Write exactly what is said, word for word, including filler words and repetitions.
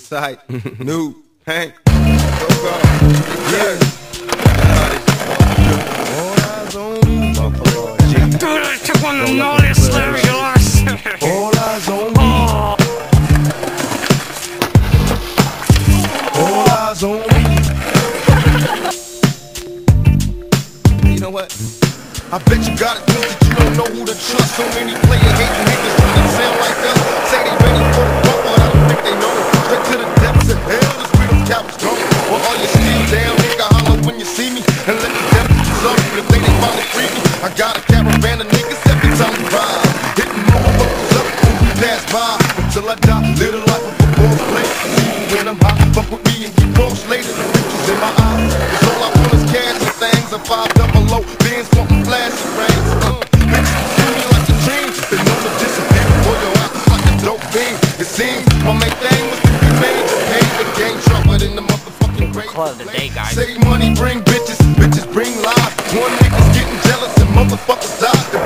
sight, new, pain. So God, yeah. All eyes on me. Dude, I took one of the naughtiest lyrics you'll ever see. All eyes on me. All eyes on me. You know what? I bet you got it twisted, you don't know who to trust. So many player hating niggas that sound like us. Say they ready for the bump, but I don't think they know. Straight to the depths of hell is where them cowards go. Well, all you still down, nigga, holler when you see me. And let the devil up, if they ain't finally free me. I got a caravan of niggas every time we ride. Hitting motherfuckers up when we pass by. Until I die, live the life of a boss play. When I'm hot, fuck with me and get lost later. The pictures in my eyes, it's all I want is cash and things. A five double O, Benz wanting flashing rings. Uh, bitches see me like a dream. They know to disappear before your eyes like a dope fiend. It seems my main thing was to be made. Pay the game trumpet in the motherfucking grave. Club today, guys. Say money bring bitches, bitches bring lies. One nigga's getting jealous and motherfuckers die.